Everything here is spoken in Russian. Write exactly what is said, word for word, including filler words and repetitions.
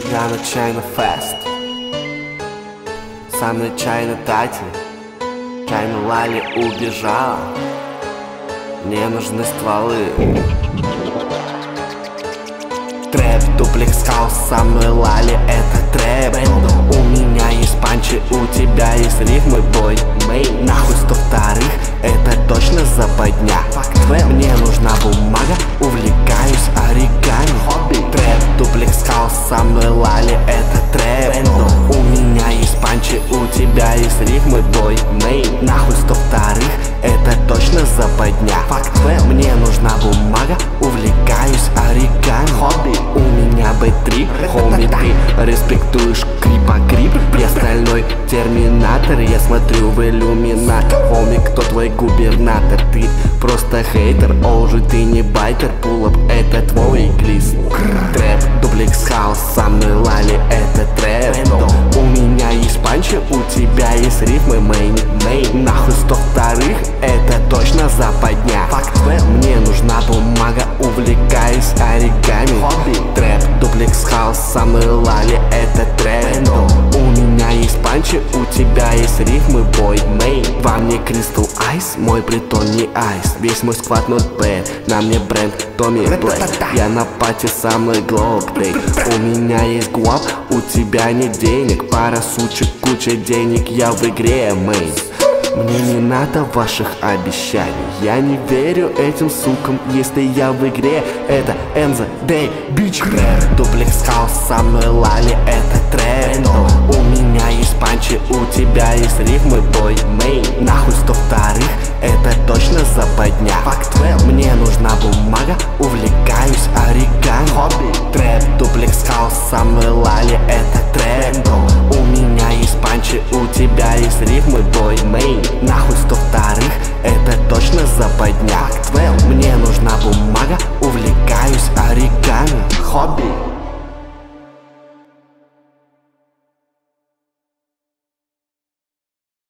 Я на чайный фест, сам на чайной дате. Чайная лали убежала, мне нужны стволы. Трэп, дуплекс, хаус, со мной лали, это трэп. У меня есть панчи, у тебя есть рифмы, бой. Нахуй сто вторых, это точно западня. Мне нужна бумага, увлекаюсь оригами. Трэп, дуплекс, хаус, со мной лали, это трэп. У меня есть панчи, у тебя есть рифмы, бой. Нахуй сто вторых, это точно западня. Мне нужна бумага, увлекаюсь оригами. У меня бэ три, хоми, ты респектуешь крипа крип. Я стальной терминатор, я смотрю в иллюминатор. Хоми, кто твой губернатор? Ты просто хейтер, о, уже ты не байтер. Пулап, это твой глист. Трэп, дуплекс, хаус, со мной лали, это трэп. У меня есть панчи, у тебя есть рифмы, мейн, мейн. Нахуй сто вторых, это точно западня. Мне нужна бумага, увлекаюсь оригами. Трэп, дуплекс, хаус, со мной лали, это трэп. У меня есть панчи, у тебя есть рифмы, бой, мейн. Во мне кристалл айс, мой притон не айс. Весь мой сквад not bad, на мне бренд Томми Блэк. Я на пати, со мной глоубтейк. У меня есть гуап, у тебя нет денег. Пара сучек, куча денег, я в игре, мейн. Мне не надо ваших обещаний, я не верю этим сукам, если я в игре. Это Энза, Дэй, бич. Трэп, дуплекс, хаус, со мной лали, это трэп. У меня есть панчи, у тебя есть рифмы, бой, мейн. Нахуй сто вторых, это точно западня. Мне нужна бумага, увлекаюсь оригами. Трэп, дуплекс, хаус, со мной лали, это трэп. У меня есть панчи, у тебя есть рифмы, бой, мейн. Нахуй сто вторых, это точно западня. Мне нужна бумага,